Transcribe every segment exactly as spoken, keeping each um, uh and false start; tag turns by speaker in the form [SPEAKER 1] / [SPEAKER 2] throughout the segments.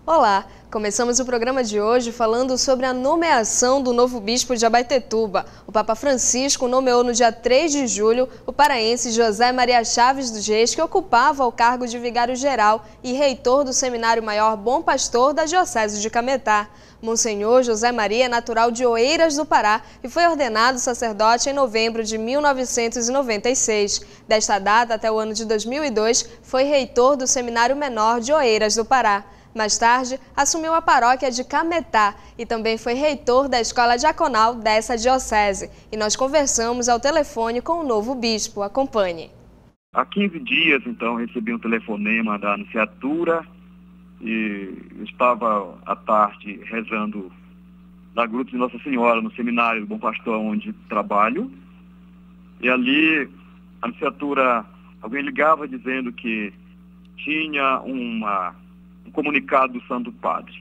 [SPEAKER 1] Olá, começamos o programa de hoje falando sobre a nomeação do novo bispo de Abaetetuba. O Papa Francisco nomeou no dia três de julho o paraense José Maria Chaves dos Reis, que ocupava o cargo de vigário-geral e reitor do Seminário Maior Bom Pastor da Diocese de Cametá. Monsenhor José Maria é natural de Oeiras do Pará e foi ordenado sacerdote em novembro de mil novecentos e noventa e seis. Desta data até o ano de dois mil e dois, foi reitor do Seminário Menor de Oeiras do Pará. Mais tarde, assumiu a paróquia de Cametá e também foi reitor da escola diaconal dessa diocese. E nós conversamos ao telefone com o novo bispo. Acompanhe.
[SPEAKER 2] Há quinze dias, então, recebi um telefonema da Anunciatura e estava à tarde rezando na gruta de Nossa Senhora, no seminário do Bom Pastor, onde trabalho. E ali, a Anunciatura, alguém ligava dizendo que tinha uma... um comunicado do Santo Padre,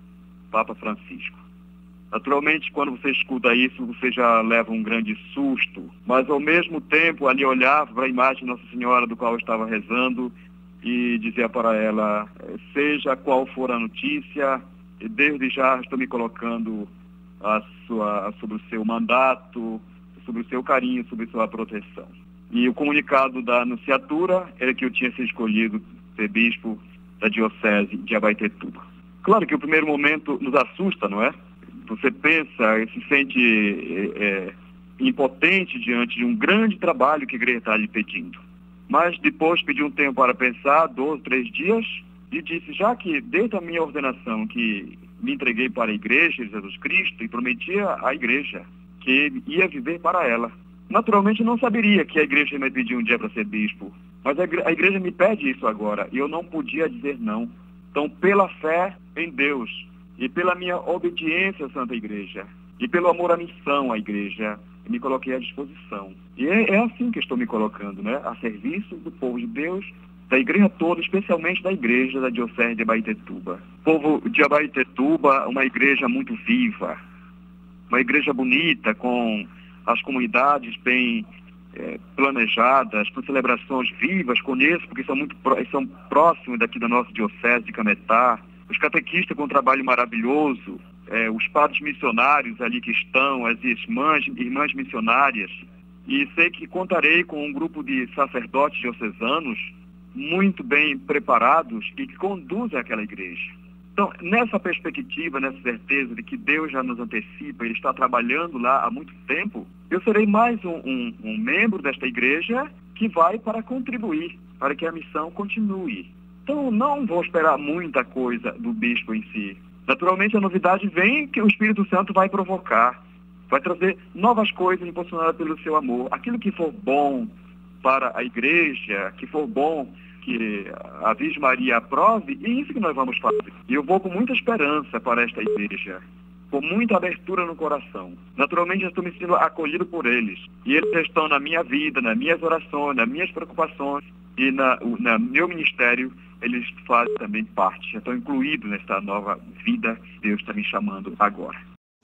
[SPEAKER 2] Papa Francisco. Naturalmente, quando você escuta isso, você já leva um grande susto, mas ao mesmo tempo ali olhava para a imagem de Nossa Senhora do qual eu estava rezando e dizia para ela, seja qual for a notícia, desde já estou me colocando a sua, sobre o seu mandato, sobre o seu carinho, sobre a sua proteção. E o comunicado da Anunciatura era que eu tinha sido escolhido ser bispo da Diocese de Abaetetuba. Claro que o primeiro momento nos assusta, não é? Você pensa e se sente é, impotente diante de um grande trabalho que a igreja está lhe pedindo. Mas depois pedi um tempo para pensar, dois, três dias, e disse, já que desde a minha ordenação que me entreguei para a igreja de Jesus Cristo e prometia à igreja que ia viver para ela. Naturalmente não saberia que a igreja me pediu um dia para ser bispo, mas a igreja me pede isso agora e eu não podia dizer não. Então, pela fé em Deus e pela minha obediência à Santa Igreja e pelo amor à missão à igreja, eu me coloquei à disposição. E é, é assim que estou me colocando, né? A serviço do povo de Deus, da igreja toda, especialmente da igreja da Diocese de Abaetetuba. O povo de Abaetetuba, uma igreja muito viva, uma igreja bonita, com as comunidades bem é, planejadas, com celebrações vivas, conheço porque são muito são próximos daqui da nossa diocese de Cametá, os catequistas com um trabalho maravilhoso, é, os padres missionários ali que estão, as irmãs, irmãs missionárias, e sei que contarei com um grupo de sacerdotes diocesanos muito bem preparados e que conduzem aquela igreja. Então, nessa perspectiva, nessa certeza de que Deus já nos antecipa, Ele está trabalhando lá há muito tempo, eu serei mais um, um, um membro desta igreja que vai para contribuir, para que a missão continue. Então, não vou esperar muita coisa do bispo em si. Naturalmente, a novidade vem que o Espírito Santo vai provocar, vai trazer novas coisas impulsionadas pelo seu amor. Aquilo que for bom para a igreja, que for bom que a Virgem Maria aprove, e isso que nós vamos fazer. E eu vou com muita esperança para esta igreja, com muita abertura no coração. Naturalmente, eu estou me sentindo acolhido por eles. E eles estão na minha vida, nas minhas orações, nas minhas preocupações e na, na meu ministério, eles fazem também parte. Já estão incluídos nesta nova vida que Deus está me chamando agora.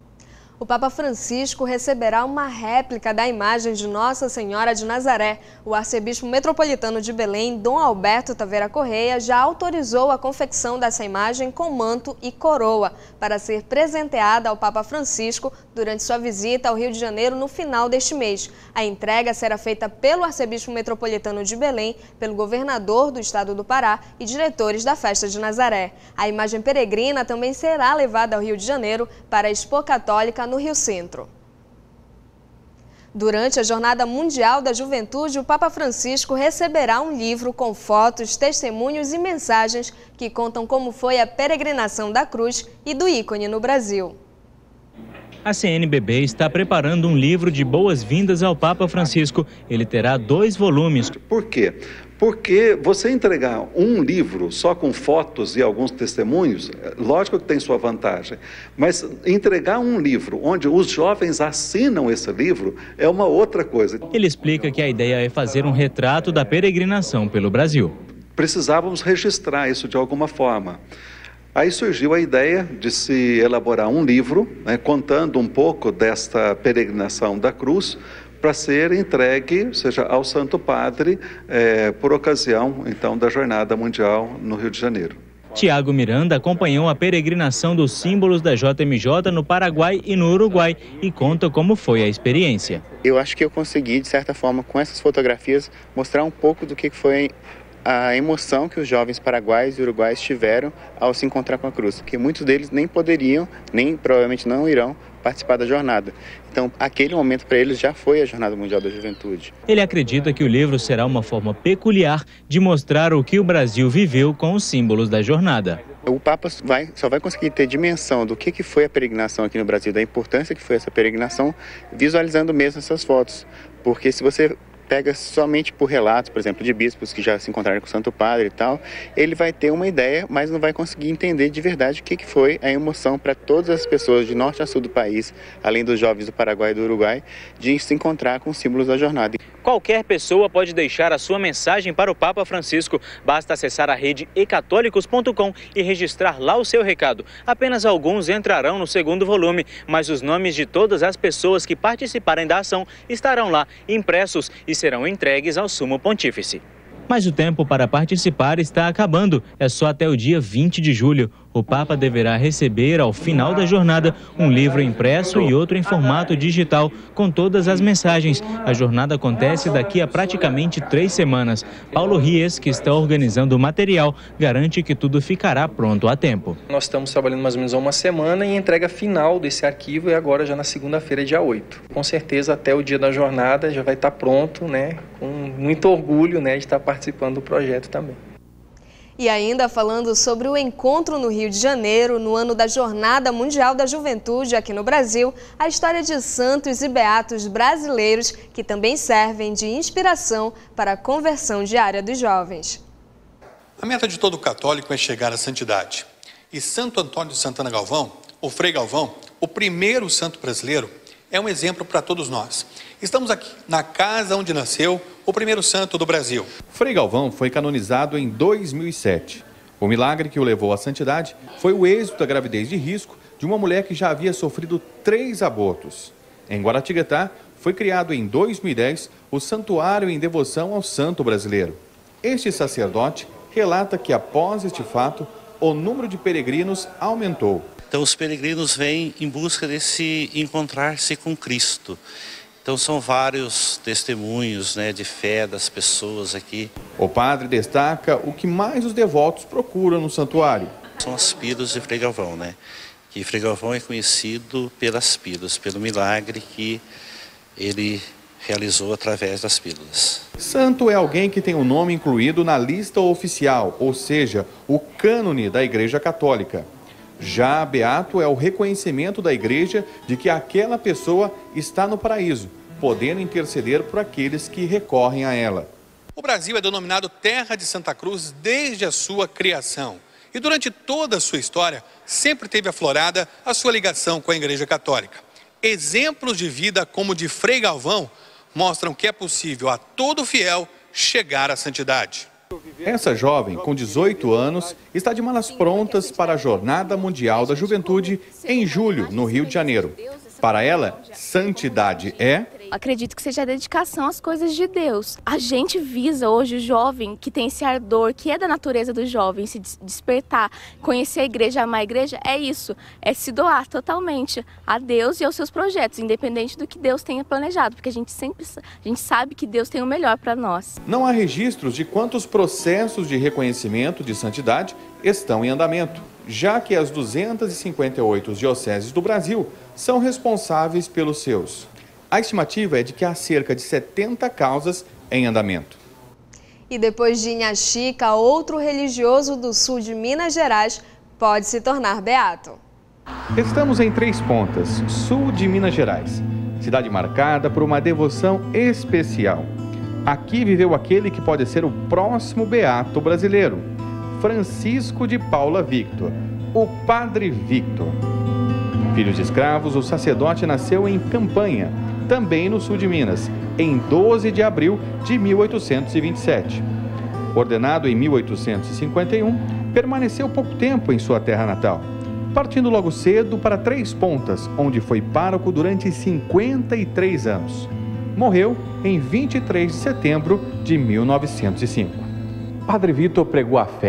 [SPEAKER 1] O Papa Francisco receberá uma réplica da imagem de Nossa Senhora de Nazaré. O arcebispo metropolitano de Belém, Dom Alberto Taveira Correia, já autorizou a confecção dessa imagem com manto e coroa para ser presenteada ao Papa Francisco durante sua visita ao Rio de Janeiro no final deste mês. A entrega será feita pelo arcebispo metropolitano de Belém, pelo governador do estado do Pará e diretores da Festa de Nazaré. A imagem peregrina também será levada ao Rio de Janeiro para a Expo Católica no Rio Centro. Durante a Jornada Mundial da Juventude, o Papa Francisco receberá um livro com fotos, testemunhos e mensagens que contam como foi a peregrinação da cruz e do ícone no Brasil.
[SPEAKER 3] A C N B B está preparando um livro de boas-vindas ao Papa Francisco. Ele terá dois volumes.
[SPEAKER 4] Por quê? Porque você entregar um livro só com fotos e alguns testemunhos, lógico que tem sua vantagem, mas entregar um livro onde os jovens assinam esse livro é uma outra coisa.
[SPEAKER 3] Ele explica que a ideia é fazer um retrato da peregrinação pelo Brasil.
[SPEAKER 4] Precisávamos registrar isso de alguma forma. Aí surgiu a ideia de se elaborar um livro, né, contando um pouco desta peregrinação da cruz, para ser entregue, ou seja, ao Santo Padre, é, por ocasião, então, da Jornada Mundial no Rio de Janeiro.
[SPEAKER 3] Tiago Miranda acompanhou a peregrinação dos símbolos da J M J no Paraguai e no Uruguai e conta como foi a experiência.
[SPEAKER 5] Eu acho que eu consegui, de certa forma, com essas fotografias, mostrar um pouco do que foi a emoção que os jovens paraguaios e uruguaios tiveram ao se encontrar com a cruz, porque muitos deles nem poderiam, nem provavelmente não irão participar da jornada. Então, aquele momento para eles já foi a Jornada Mundial da Juventude.
[SPEAKER 3] Ele acredita que o livro será uma forma peculiar de mostrar o que o Brasil viveu com os símbolos da jornada.
[SPEAKER 5] O Papa vai, só vai conseguir ter dimensão do que, que foi a peregrinação aqui no Brasil, da importância que foi essa peregrinação, visualizando mesmo essas fotos. Porque se você pega somente por relatos, por exemplo, de bispos que já se encontraram com o Santo Padre e tal, ele vai ter uma ideia, mas não vai conseguir entender de verdade o que, que foi a emoção para todas as pessoas de norte a sul do país, além dos jovens do Paraguai e do Uruguai, de se encontrar com os símbolos da jornada.
[SPEAKER 3] Qualquer pessoa pode deixar a sua mensagem para o Papa Francisco. Basta acessar a rede e católicos ponto com e registrar lá o seu recado. Apenas alguns entrarão no segundo volume, mas os nomes de todas as pessoas que participarem da ação estarão lá impressos e serão entregues ao Sumo Pontífice. Mas o tempo para participar está acabando. É só até o dia vinte de julho. O Papa deverá receber, ao final da jornada, um livro impresso e outro em formato digital, com todas as mensagens. A jornada acontece daqui a praticamente três semanas. Paulo Ries, que está organizando o material, garante que tudo ficará pronto a tempo.
[SPEAKER 6] Nós estamos trabalhando mais ou menos há uma semana e a entrega final desse arquivo é agora já na segunda-feira, dia oito. Com certeza, até o dia da jornada já vai estar pronto, né? Com muito orgulho, né, de estar participando do projeto também.
[SPEAKER 1] E ainda falando sobre o encontro no Rio de Janeiro, no ano da Jornada Mundial da Juventude aqui no Brasil, a história de santos e beatos brasileiros que também servem de inspiração para a conversão diária dos jovens.
[SPEAKER 7] A meta de todo católico é chegar à santidade. E Santo Antônio de Santana Galvão, o Frei Galvão, o primeiro santo brasileiro, é um exemplo para todos nós. Estamos aqui na casa onde nasceu o primeiro santo do Brasil.
[SPEAKER 8] Frei Galvão foi canonizado em dois mil e sete. O milagre que o levou à santidade foi o êxito da gravidez de risco de uma mulher que já havia sofrido três abortos. Em Guaratinguetá, foi criado em dois mil e dez o Santuário em Devoção ao Santo Brasileiro. Este sacerdote relata que, após este fato, o número de peregrinos aumentou.
[SPEAKER 9] Então, os peregrinos vêm em busca desse encontrar-se com Cristo. Então, são vários testemunhos, né, de fé das pessoas aqui.
[SPEAKER 8] O padre destaca o que mais os devotos procuram no santuário.
[SPEAKER 9] São as pílulas de Frei Galvão, né? Que Frei Galvão é conhecido pelas pílulas, pelo milagre que ele realizou através das pílulas.
[SPEAKER 8] Santo é alguém que tem o nome incluído na lista oficial, ou seja, o cânone da Igreja Católica. Já beato é o reconhecimento da Igreja de que aquela pessoa está no paraíso, podendo interceder por aqueles que recorrem a ela.
[SPEAKER 7] O Brasil é denominado Terra de Santa Cruz desde a sua criação. E durante toda a sua história, sempre teve aflorada a sua ligação com a Igreja Católica. Exemplos de vida como o de Frei Galvão mostram que é possível a todo fiel chegar à santidade.
[SPEAKER 8] Essa jovem, com dezoito anos, está de malas prontas para a Jornada Mundial da Juventude em julho, no Rio de Janeiro. Para ela, santidade é...
[SPEAKER 10] Acredito que seja a dedicação às coisas de Deus. A gente visa hoje o jovem que tem esse ardor, que é da natureza do jovem, se despertar, conhecer a igreja, amar a igreja, é isso. É se doar totalmente a Deus e aos seus projetos, independente do que Deus tenha planejado, porque a gente sempre a gente sabe que Deus tem o melhor para nós.
[SPEAKER 8] Não há registros de quantos processos de reconhecimento de santidade estão em andamento, já que as duzentas e cinquenta e oito dioceses do Brasil são responsáveis pelos seus. A estimativa é de que há cerca de setenta causas em andamento.
[SPEAKER 1] E depois de Inhaxica, outro religioso do sul de Minas Gerais pode se tornar beato.
[SPEAKER 8] Estamos em Três Pontas, sul de Minas Gerais, cidade marcada por uma devoção especial. Aqui viveu aquele que pode ser o próximo beato brasileiro, Francisco de Paula Victor, o Padre Victor. Filho de escravos, o sacerdote nasceu em Campanha, também no sul de Minas, em doze de abril de mil oitocentos e vinte e sete. Ordenado em mil oitocentos e cinquenta e um, permaneceu pouco tempo em sua terra natal, partindo logo cedo para Três Pontas, onde foi pároco durante cinquenta e três anos. Morreu em vinte e três de setembro de mil novecentos e cinco. Padre Victor pregou a fé,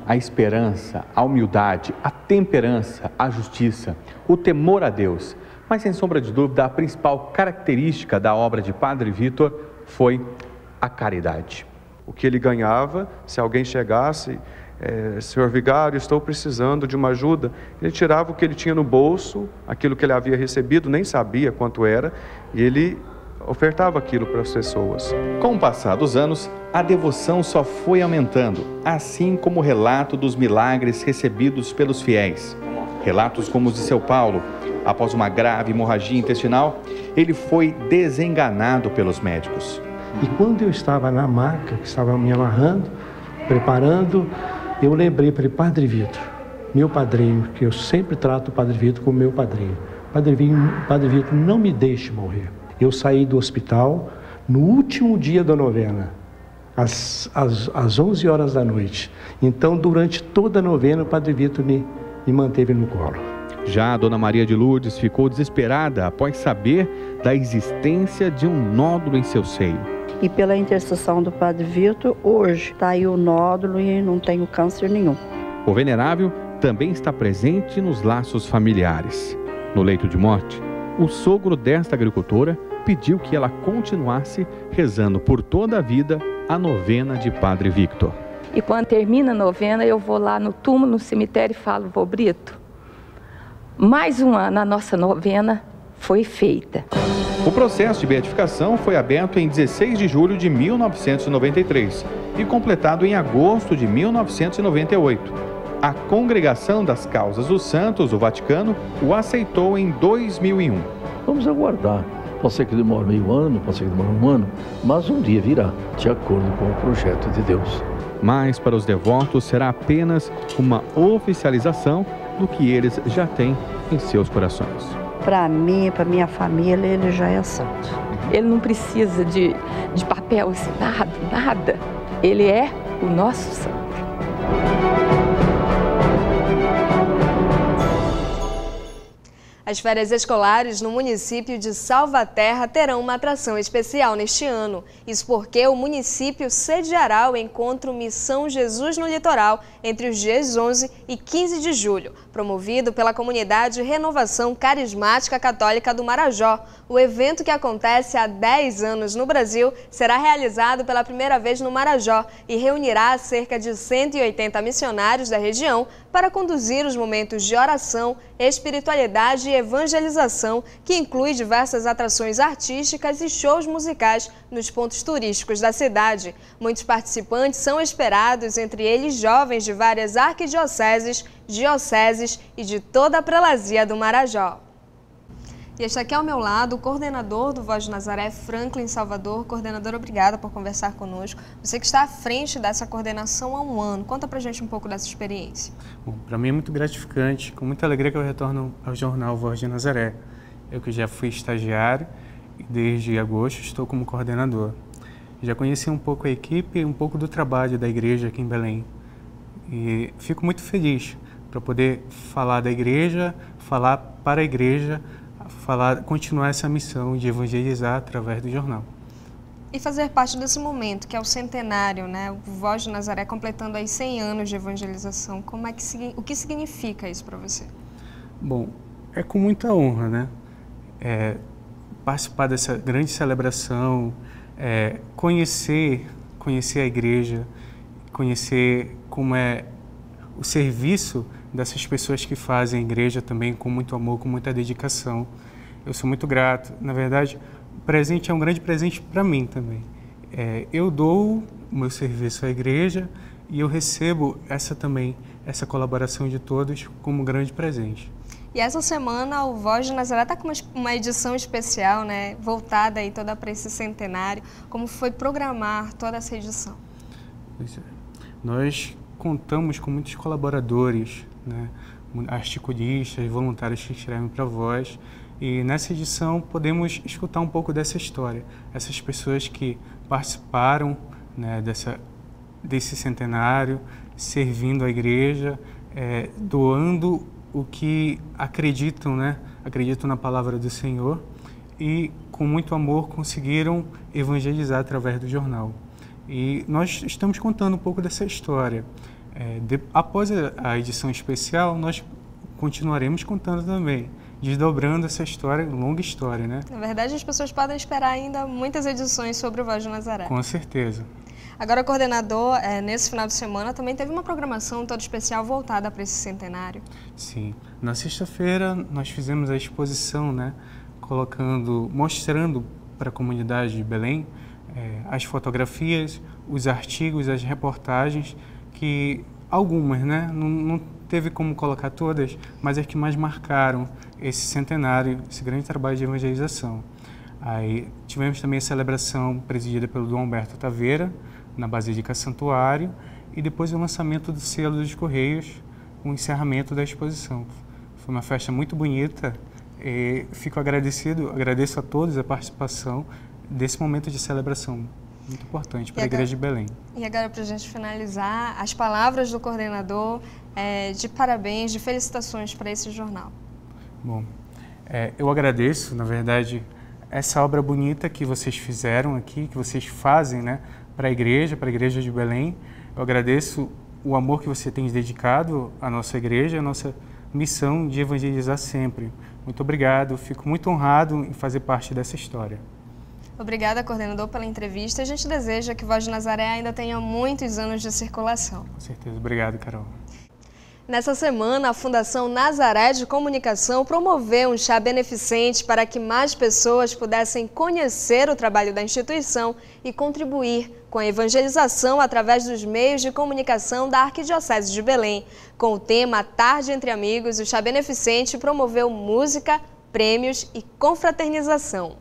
[SPEAKER 8] a esperança, a humildade, a temperança, a justiça, o temor a Deus. Mas, sem sombra de dúvida, a principal característica da obra de Padre Vitor foi a caridade.
[SPEAKER 11] O que ele ganhava, se alguém chegasse, é, senhor vigário, estou precisando de uma ajuda, ele tirava o que ele tinha no bolso, aquilo que ele havia recebido, nem sabia quanto era, e ele ofertava aquilo para as pessoas.
[SPEAKER 8] Com o passar dos anos, a devoção só foi aumentando, assim como o relato dos milagres recebidos pelos fiéis. Relatos como os de seu Paulo. Após uma grave hemorragia intestinal, ele foi desenganado pelos médicos.
[SPEAKER 12] E quando eu estava na maca, que estava me amarrando, preparando, eu lembrei para ele, Padre Vitor, meu padrinho, que eu sempre trato o Padre Vitor como meu padrinho. Padre Vitor, Padre Vitor, não me deixe morrer. Eu saí do hospital no último dia da novena, às, às, às onze horas da noite. Então, durante toda a novena, o Padre Vitor me, me manteve no colo.
[SPEAKER 8] Já a Dona Maria de Lourdes ficou desesperada após saber da existência de um nódulo em seu seio.
[SPEAKER 13] E pela intercessão do Padre Vitor, hoje está aí o nódulo e não tenho câncer nenhum.
[SPEAKER 8] O venerável também está presente nos laços familiares. No leito de morte, o sogro desta agricultora pediu que ela continuasse rezando por toda a vida a novena de Padre Victor.
[SPEAKER 14] E quando termina a novena, eu vou lá no túmulo, no cemitério e falo, vô Brito, mais um ano a nossa novena foi feita.
[SPEAKER 8] O processo de beatificação foi aberto em dezesseis de julho de mil novecentos e noventa e três e completado em agosto de mil novecentos e noventa e oito. A Congregação das Causas dos Santos, o Vaticano, o aceitou em dois mil e um.
[SPEAKER 15] Vamos aguardar. Pode ser que demore meio ano, pode ser que demore um ano, mas um dia virá, de acordo com o projeto de Deus.
[SPEAKER 8] Mas para os devotos será apenas uma oficialização do que eles já têm em seus corações.
[SPEAKER 13] Para mim, para minha família, ele já é santo.
[SPEAKER 14] Ele não precisa de, de papel assinado, nada. Ele é o nosso santo.
[SPEAKER 1] As férias escolares no município de Salvaterra terão uma atração especial neste ano. Isso porque o município sediará o encontro Missão Jesus no Litoral entre os dias onze e quinze de julho, promovido pela comunidade Renovação Carismática Católica do Marajó. O evento, que acontece há dez anos no Brasil, será realizado pela primeira vez no Marajó e reunirá cerca de cento e oitenta missionários da região para conduzir os momentos de oração, espiritualidade e evangelização, que inclui diversas atrações artísticas e shows musicais nos pontos turísticos da cidade. Muitos participantes são esperados, entre eles jovens de várias arquidioceses, dioceses e de toda a prelazia do Marajó. E está aqui ao meu lado o coordenador do Voz de Nazaré, Franklin Salvador. Coordenador, obrigada por conversar conosco. Você que está à frente dessa coordenação há um ano. Conta pra gente um pouco dessa experiência.
[SPEAKER 16] Bom, para mim é muito gratificante, com muita alegria que eu retorno ao jornal Voz de Nazaré. Eu que já fui estagiário e desde agosto estou como coordenador. Já conheci um pouco a equipe e um pouco do trabalho da igreja aqui em Belém. E fico muito feliz para poder falar da igreja, falar para a igreja, falar, continuar essa missão de evangelizar através do jornal.
[SPEAKER 1] E fazer parte desse momento, que é o centenário, né? O Voz de Nazaré completando aí cem anos de evangelização. Como é que, o que significa isso para você?
[SPEAKER 16] Bom, é com muita honra, né? É, participar dessa grande celebração, é, conhecer, conhecer a igreja, conhecer como é o serviço dessas pessoas que fazem a igreja também com muito amor, com muita dedicação. Eu sou muito grato. Na verdade, o presente é um grande presente para mim também. É, eu dou o meu serviço à igreja e eu recebo essa também, essa colaboração de todos como um grande presente.
[SPEAKER 1] E essa semana o Voz de Nazaré está com uma, uma edição especial, né, voltada aí toda para esse centenário. Como foi programar toda essa edição?
[SPEAKER 16] Pois é. Nós contamos com muitos colaboradores, né, articulistas, voluntários que escrevem para a Voz. E nessa edição podemos escutar um pouco dessa história. Essas pessoas que participaram, né, dessa, desse centenário, servindo a igreja, é, doando o que acreditam, né, acreditam na palavra do Senhor e com muito amor conseguiram evangelizar através do jornal. E nós estamos contando um pouco dessa história. É, de, após a, a edição especial, nós continuaremos contando também, desdobrando essa história, longa história, né?
[SPEAKER 1] Na verdade, as pessoas podem esperar ainda muitas edições sobre o Voz de Nazaré.
[SPEAKER 16] Com certeza.
[SPEAKER 1] Agora, coordenador, é, nesse final de semana também teve uma programação toda especial voltada para esse centenário.
[SPEAKER 16] Sim. Na sexta-feira, nós fizemos a exposição, né? Colocando, mostrando para a comunidade de Belém é, as fotografias, os artigos, as reportagens, que algumas, né? Não, não teve como colocar todas, mas as que mais marcaram esse centenário, esse grande trabalho de evangelização. Aí tivemos também a celebração presidida pelo Dom Humberto Taveira, na Basílica Santuário, e depois o lançamento do selo dos Correios, o encerramento da exposição. Foi uma festa muito bonita e fico agradecido, agradeço a todos a participação desse momento de celebração muito importante para a Igreja de Belém.
[SPEAKER 1] E agora, para a gente finalizar, as palavras do coordenador é, de parabéns, de felicitações para esse jornal.
[SPEAKER 16] Bom, é, eu agradeço, na verdade, essa obra bonita que vocês fizeram aqui, que vocês fazem, né, para a Igreja, para a Igreja de Belém. Eu agradeço o amor que você tem dedicado à nossa Igreja, à nossa missão de evangelizar sempre. Muito obrigado, fico muito honrado em fazer parte dessa história.
[SPEAKER 1] Obrigada, coordenador, pela entrevista. A gente deseja que Voz de Nazaré ainda tenha muitos anos de circulação.
[SPEAKER 16] Com certeza. Obrigado, Carol.
[SPEAKER 1] Nessa semana, a Fundação Nazaré de Comunicação promoveu um chá beneficente para que mais pessoas pudessem conhecer o trabalho da instituição e contribuir com a evangelização através dos meios de comunicação da Arquidiocese de Belém. Com o tema Tarde Entre Amigos, o chá beneficente promoveu música, prêmios e confraternização.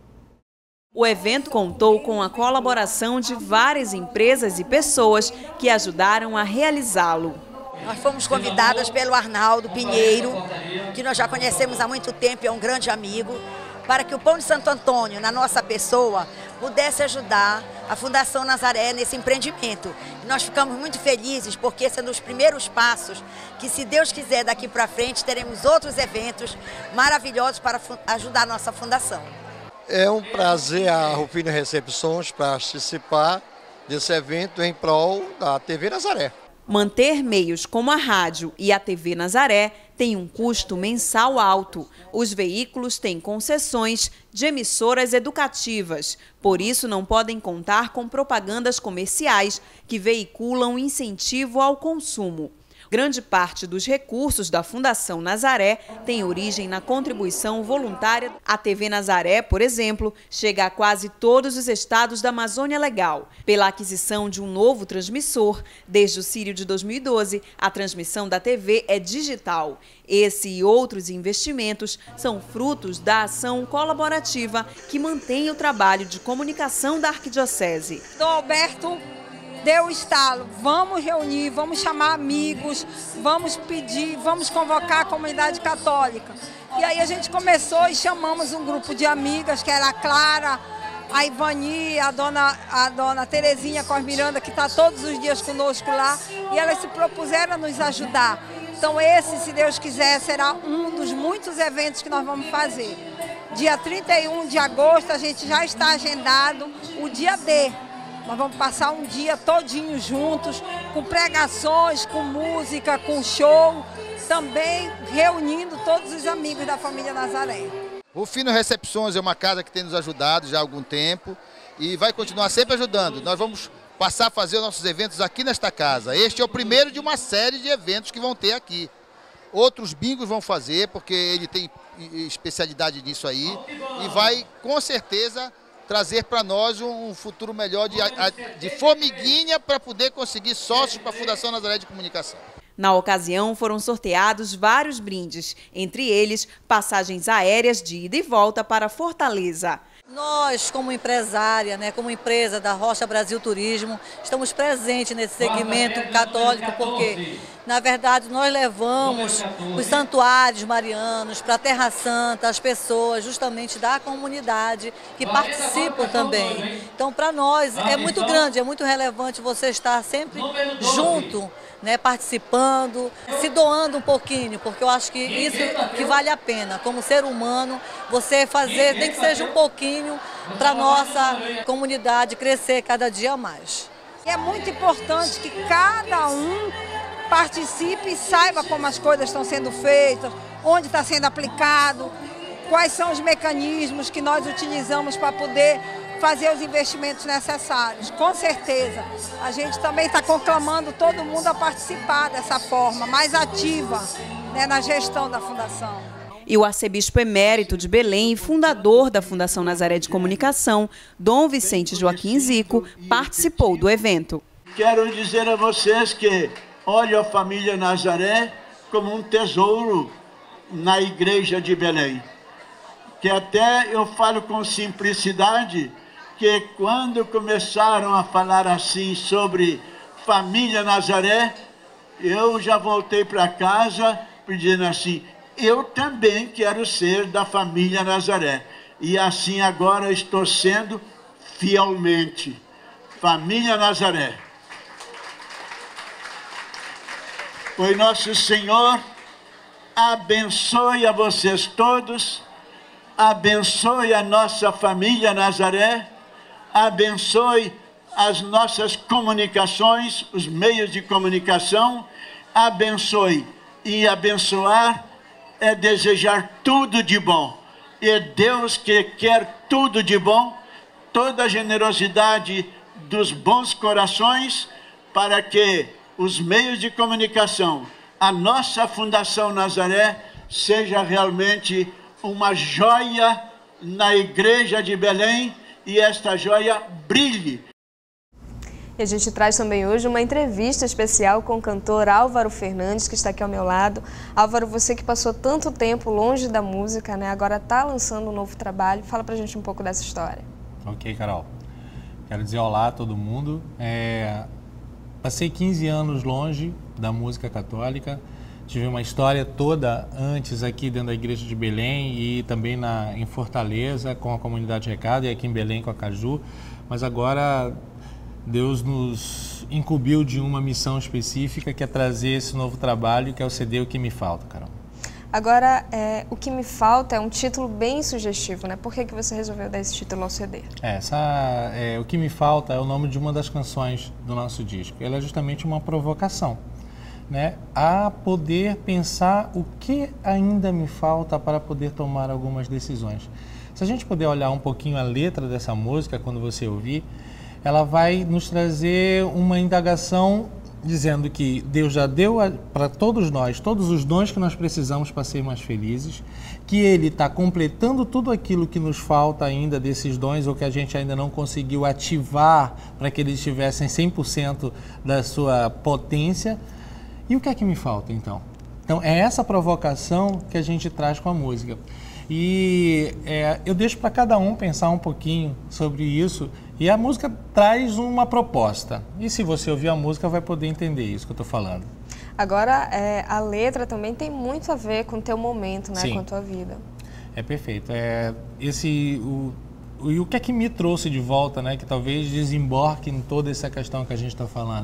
[SPEAKER 17] O evento contou com a colaboração de várias empresas e pessoas que ajudaram a realizá-lo.
[SPEAKER 18] Nós fomos convidadas pelo Arnaldo Pinheiro, que nós já conhecemos há muito tempo, é um grande amigo, para que o Pão de Santo Antônio, na nossa pessoa, pudesse ajudar a Fundação Nazaré nesse empreendimento. E nós ficamos muito felizes porque esse é um dos primeiros passos que, se Deus quiser, daqui para frente, teremos outros eventos maravilhosos para ajudar a nossa fundação.
[SPEAKER 19] É um prazer a Rufino Recepções participar desse evento em prol da T V Nazaré.
[SPEAKER 17] Manter meios como a rádio e a T V Nazaré tem um custo mensal alto. Os veículos têm concessões de emissoras educativas, por isso não podem contar com propagandas comerciais que veiculam incentivo ao consumo. Grande parte dos recursos da Fundação Nazaré tem origem na contribuição voluntária. A T V Nazaré, por exemplo, chega a quase todos os estados da Amazônia Legal. Pela aquisição de um novo transmissor, desde o Círio de dois mil e doze, a transmissão da T V é digital. Esse e outros investimentos são frutos da ação colaborativa que mantém o trabalho de comunicação da Arquidiocese.
[SPEAKER 20] Dom Alberto deu o estalo, vamos reunir, vamos chamar amigos, vamos pedir, vamos convocar a comunidade católica. E aí a gente começou e chamamos um grupo de amigas, que era a Clara, a Ivani, a dona, a dona Terezinha Cos Miranda, que está todos os dias conosco lá, e elas se propuseram a nos ajudar. Então esse, se Deus quiser, será um dos muitos eventos que nós vamos fazer. Dia trinta e um de agosto, a gente já está agendado o dia D. Nós vamos passar um dia todinho juntos, com pregações, com música, com show, também reunindo todos os amigos da família Nazaré.
[SPEAKER 21] Rufino Recepções é uma casa que tem nos ajudado já há algum tempo e vai continuar sempre ajudando. Nós vamos passar a fazer os nossos eventos aqui nesta casa. Este é o primeiro de uma série de eventos que vão ter aqui. Outros bingos vão fazer, porque ele tem especialidade nisso aí, e vai, com certeza, trazer para nós um futuro melhor de, de formiguinha para poder conseguir sócios para a Fundação Nazaré de Comunicação.
[SPEAKER 17] Na ocasião, foram sorteados vários brindes, entre eles passagens aéreas de ida e volta para Fortaleza.
[SPEAKER 22] Nós, como empresária, né, como empresa da Rocha Brasil Turismo, estamos presentes nesse segmento católico porque, na verdade, nós levamos os santuários marianos para a Terra Santa, as pessoas justamente da comunidade que participam também. Então, para nós, é muito grande, é muito relevante você estar sempre junto, né, participando, se doando um pouquinho, porque eu acho que isso que vale a pena. Como ser humano, você fazer, nem que seja um pouquinho, para a nossa comunidade crescer cada dia mais.
[SPEAKER 20] É muito importante que cada um participe e saiba como as coisas estão sendo feitas, onde está sendo aplicado, quais são os mecanismos que nós utilizamos para poder fazer os investimentos necessários. Com certeza, a gente também está conclamando todo mundo a participar dessa forma mais ativa, né, na gestão da Fundação.
[SPEAKER 17] E o arcebispo emérito de Belém e fundador da Fundação Nazaré de Comunicação, Dom Vicente Joaquim Zico, participou do evento.
[SPEAKER 2] Quero dizer a vocês que olho a família Nazaré como um tesouro na igreja de Belém. Que até eu falo com simplicidade, que quando começaram a falar assim sobre família Nazaré, eu já voltei para casa pedindo assim, eu também quero ser da família Nazaré. E assim agora estou sendo fielmente. Família Nazaré. Pois nosso Senhor abençoe a vocês todos, abençoe a nossa família Nazaré, abençoe as nossas comunicações, os meios de comunicação, abençoe. E abençoar é desejar tudo de bom. E Deus que quer tudo de bom, toda a generosidade dos bons corações, para que os meios de comunicação, a nossa Fundação Nazaré, seja realmente uma joia na Igreja de Belém e esta joia brilhe.
[SPEAKER 1] E a gente traz também hoje uma entrevista especial com o cantor Álvaro Fernandes, que está aqui ao meu lado. Álvaro, você que passou tanto tempo longe da música, né? Agora está lançando um novo trabalho. Fala pra gente um pouco dessa história.
[SPEAKER 4] Ok, Carol. Quero dizer olá a todo mundo. É... Passei quinze anos longe da música católica. Tive uma história toda antes aqui dentro da Igreja de Belém e também na, em Fortaleza com a Comunidade Recado e aqui em Belém com a Caju. Mas agora Deus nos incumbiu de uma missão específica, que é trazer esse novo trabalho, que é o C D O Que Me Falta, Carol.
[SPEAKER 1] Agora, é, O Que Me Falta é um título bem sugestivo, né? Por que, que você resolveu dar esse título ao C D?
[SPEAKER 4] É, essa, é, O Que Me Falta é o nome de uma das canções do nosso disco. Ela é justamente uma provocação, né, a poder pensar o que ainda me falta para poder tomar algumas decisões. Se a gente puder olhar um pouquinho a letra dessa música, quando você ouvir, ela vai nos trazer uma indagação dizendo que Deus já deu para todos nós, todos os dons que nós precisamos para ser mais felizes, que Ele está completando tudo aquilo que nos falta ainda desses dons ou que a gente ainda não conseguiu ativar para que eles tivessem cem por cento da sua potência. E o que é que me falta, então? Então, é essa provocação que a gente traz com a música. E é, eu deixo para cada um pensar um pouquinho sobre isso. E a música traz uma proposta. E se você ouvir a música, vai poder entender isso que eu estou falando.
[SPEAKER 1] Agora, é, a letra também tem muito a ver com o teu momento, né?
[SPEAKER 4] Sim.
[SPEAKER 1] Com a tua vida.
[SPEAKER 4] É perfeito. É, esse, o, o, e o que é que me trouxe de volta, né? Que talvez desembarque em toda essa questão que a gente está falando.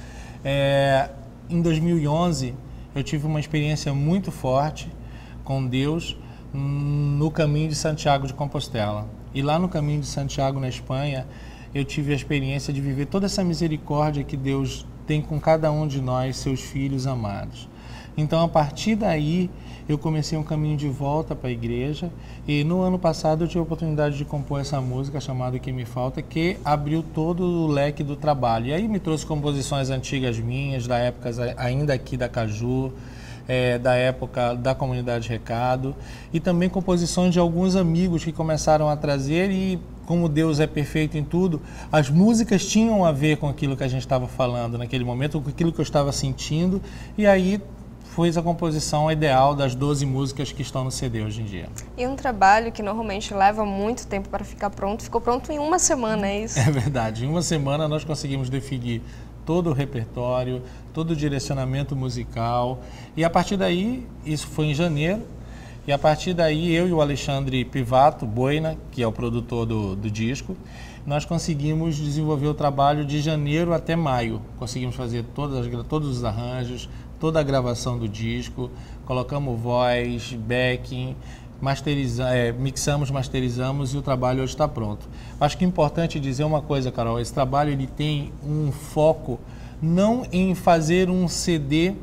[SPEAKER 4] É, em dois mil e onze, eu tive uma experiência muito forte com Deus no caminho de Santiago de Compostela. E lá no caminho de Santiago, na Espanha, eu tive a experiência de viver toda essa misericórdia que Deus tem com cada um de nós, seus filhos amados. Então, a partir daí, eu comecei um caminho de volta para a igreja e no ano passado eu tive a oportunidade de compor essa música chamada O Que Me Falta, que abriu todo o leque do trabalho. E aí me trouxe composições antigas minhas, da época ainda aqui da Caju, É, da época da Comunidade Recado, e também composições de alguns amigos que começaram a trazer, e como Deus é perfeito em tudo, as músicas tinham a ver com aquilo que a gente estava falando naquele momento, com aquilo que eu estava sentindo, e aí foi a composição ideal das doze músicas que estão no C D hoje em dia.
[SPEAKER 1] E um trabalho que normalmente leva muito tempo para ficar pronto, ficou pronto em uma semana, é isso?
[SPEAKER 4] É verdade, em uma semana nós conseguimos definir todo o repertório, todo o direcionamento musical, e a partir daí, isso foi em janeiro, e a partir daí eu e o Alexandre Pivato Boina, que é o produtor do, do disco, nós conseguimos desenvolver o trabalho de janeiro até maio. Conseguimos fazer todas, todos os arranjos, toda a gravação do disco, colocamos voz, backing, masteriza, é, mixamos, masterizamos e o trabalho hoje está pronto. Acho que é importante dizer uma coisa, Carol, esse trabalho ele tem um foco não em fazer um C D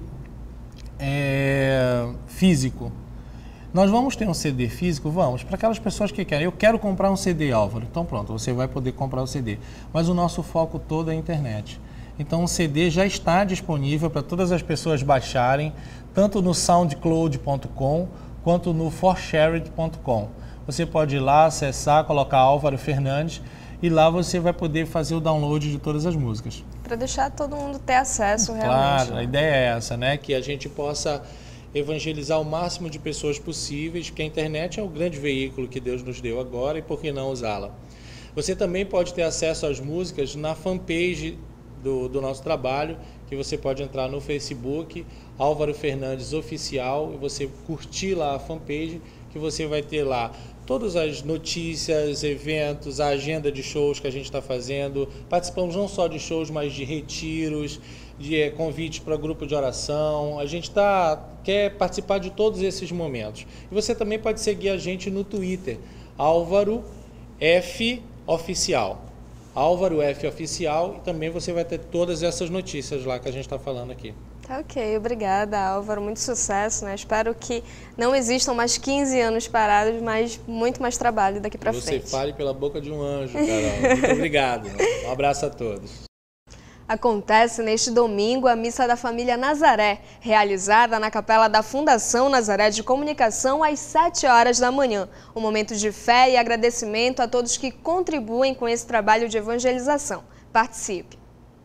[SPEAKER 4] é, físico. Nós vamos ter um C D físico? Vamos, para aquelas pessoas que querem. Eu quero comprar um C D, Álvaro. Então pronto, você vai poder comprar o C D. Mas o nosso foco todo é a internet. Então o C D já está disponível para todas as pessoas baixarem, tanto no soundcloud ponto com quanto no forshared ponto com. Você pode ir lá, acessar, colocar Álvaro Fernandes e lá você vai poder fazer o download de todas as músicas.
[SPEAKER 1] Para deixar todo mundo ter acesso realmente.
[SPEAKER 4] Claro, a ideia é essa, né? Que a gente possa evangelizar o máximo de pessoas possíveis, porque a internet é o grande veículo que Deus nos deu agora e por que não usá-la. Você também pode ter acesso às músicas na fanpage do, do nosso trabalho, que você pode entrar no Facebook, Álvaro Fernandes Oficial, e você curtir lá a fanpage, que você vai ter lá todas as notícias, eventos, a agenda de shows que a gente está fazendo. Participamos não só de shows, mas de retiros, de é, convites para grupo de oração. A gente tá, quer participar de todos esses momentos. E você também pode seguir a gente no Twitter, Álvaro F Oficial. Álvaro F Oficial, e também você vai ter todas essas notícias lá que a gente está falando aqui.
[SPEAKER 1] Tá ok, obrigada, Álvaro. Muito sucesso, né? Espero que não existam mais quinze anos parados, mas muito mais trabalho daqui para frente.
[SPEAKER 4] Você fale pela boca de um anjo, Carol. Muito obrigado. Um abraço a todos.
[SPEAKER 1] Acontece neste domingo a Missa da Família Nazaré, realizada na Capela da Fundação Nazaré de Comunicação às sete horas da manhã. Um momento de fé e agradecimento a todos que contribuem com esse trabalho de evangelização. Participe!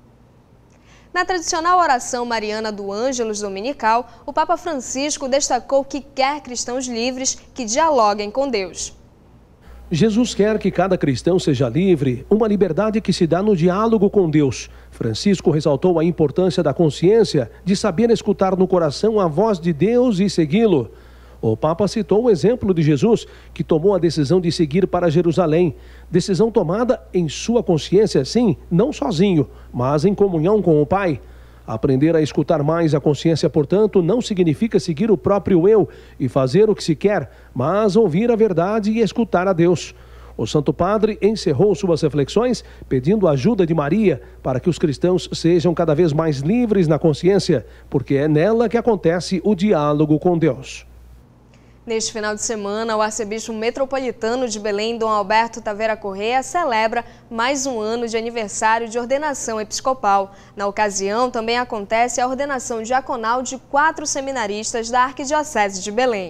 [SPEAKER 1] Na tradicional oração mariana do Ângelus Dominical, o Papa Francisco destacou que quer cristãos livres que dialoguem com Deus.
[SPEAKER 3] Jesus quer que cada cristão seja livre, uma liberdade que se dá no diálogo com Deus. Francisco ressaltou a importância da consciência de saber escutar no coração a voz de Deus e segui-lo. O Papa citou o exemplo de Jesus, que tomou a decisão de seguir para Jerusalém. Decisão tomada em sua consciência, sim, não sozinho, mas em comunhão com o Pai. Aprender a escutar mais a consciência, portanto, não significa seguir o próprio eu e fazer o que se quer, mas ouvir a verdade e escutar a Deus. O Santo Padre encerrou suas reflexões pedindo a ajuda de Maria para que os cristãos sejam cada vez mais livres na consciência, porque é nela que acontece o diálogo com Deus.
[SPEAKER 1] Neste final de semana, o arcebispo metropolitano de Belém, Dom Alberto Taveira Corrêa, celebra mais um ano de aniversário de ordenação episcopal. Na ocasião, também acontece a ordenação diaconal de quatro seminaristas da Arquidiocese de Belém.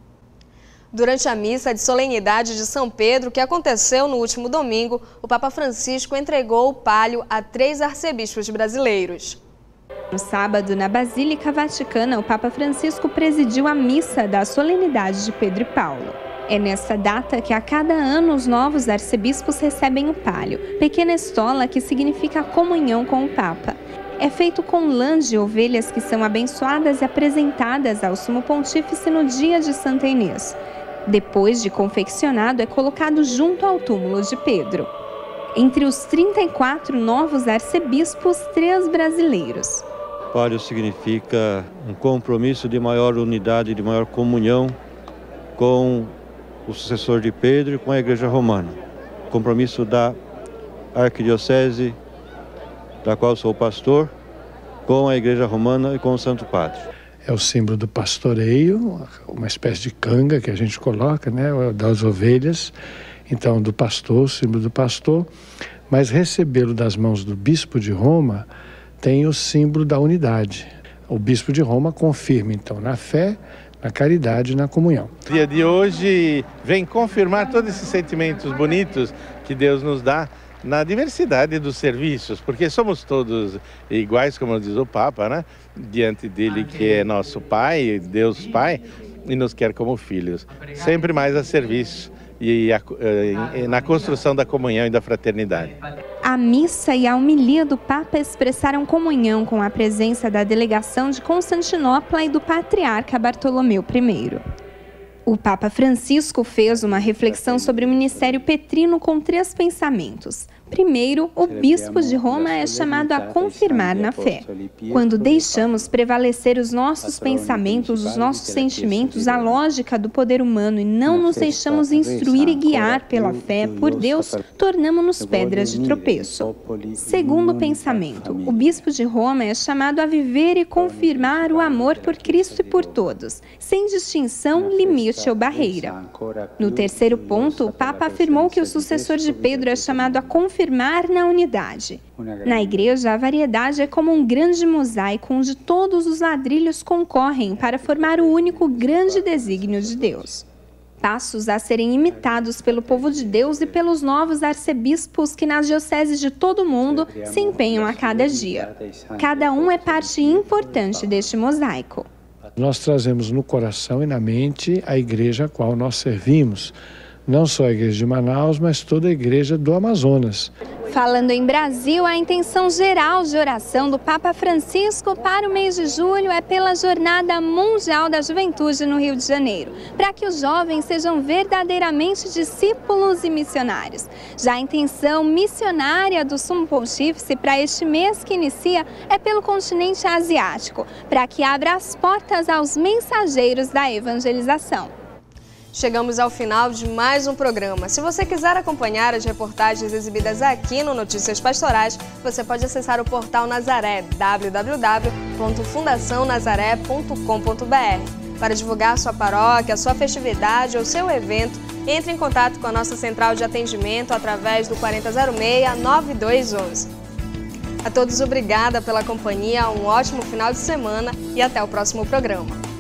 [SPEAKER 1] Durante a missa de solenidade de São Pedro, que aconteceu no último domingo, o Papa Francisco entregou o palio a três arcebispos brasileiros.
[SPEAKER 5] No sábado, na Basílica Vaticana, o Papa Francisco presidiu a missa da solenidade de Pedro e Paulo. É nesta data que a cada ano os novos arcebispos recebem o palio, pequena estola que significa comunhão com o Papa. É feito com lã de ovelhas que são abençoadas e apresentadas ao Sumo Pontífice no dia de Santa Inês. Depois de confeccionado, é colocado junto ao túmulo de Pedro. Entre os trinta e quatro novos arcebispos, três brasileiros.
[SPEAKER 23] Palio significa um compromisso de maior unidade, de maior comunhão com o sucessor de Pedro e com a Igreja Romana. Compromisso da Arquidiocese, da qual sou pastor, com a Igreja Romana e com o Santo Padre.
[SPEAKER 24] É o símbolo do pastoreio, uma espécie de canga que a gente coloca, né, das ovelhas. Então, do pastor, o símbolo do pastor, mas recebê-lo das mãos do bispo de Roma tem o símbolo da unidade. O bispo de Roma confirma, então, na fé, na caridade e na comunhão.
[SPEAKER 25] O dia de hoje vem confirmar todos esses sentimentos bonitos que Deus nos dá na diversidade dos serviços, porque somos todos iguais, como diz o Papa, né? Diante dele que é nosso Pai, Deus Pai, e nos quer como filhos, sempre mais a serviço e a, e na construção da comunhão e da fraternidade.
[SPEAKER 5] A missa e a homilia do Papa expressaram comunhão com a presença da delegação de Constantinopla e do patriarca Bartolomeu primeiro. O Papa Francisco fez uma reflexão sobre o ministério petrino com três pensamentos. primeiro, o bispo de Roma é chamado a confirmar na fé. Quando deixamos prevalecer os nossos pensamentos, os nossos sentimentos, a lógica do poder humano e não nos deixamos instruir e guiar pela fé por Deus, tornamos-nos pedras de tropeço. Segundo pensamento, o bispo de Roma é chamado a viver e confirmar o amor por Cristo e por todos, sem distinção, limite ou barreira. No terceiro ponto, o Papa afirmou que o sucessor de Pedro é chamado a confirmar na unidade. Na igreja, a variedade é como um grande mosaico onde todos os ladrilhos concorrem para formar o único grande desígnio de Deus. Passos a serem imitados pelo povo de Deus e pelos novos arcebispos que nas dioceses de todo o mundo se empenham a cada dia. Cada um é parte importante deste mosaico.
[SPEAKER 24] Nós trazemos no coração e na mente a igreja a qual nós servimos. Não só a igreja de Manaus, mas toda a igreja do Amazonas.
[SPEAKER 5] Falando em Brasil, a intenção geral de oração do Papa Francisco para o mês de julho é pela Jornada Mundial da Juventude no Rio de Janeiro, para que os jovens sejam verdadeiramente discípulos e missionários. Já a intenção missionária do Sumo Pontífice para este mês que inicia é pelo continente asiático, para que abra as portas aos mensageiros da evangelização.
[SPEAKER 1] Chegamos ao final de mais um programa. Se você quiser acompanhar as reportagens exibidas aqui no Notícias Pastorais, você pode acessar o portal Nazaré, w w w ponto fundação nazaré ponto com ponto b r. Para divulgar sua paróquia, sua festividade ou seu evento, entre em contato com a nossa central de atendimento através do quatro zero seis, nove dois um um. A todos, obrigada pela companhia, um ótimo final de semana e até o próximo programa.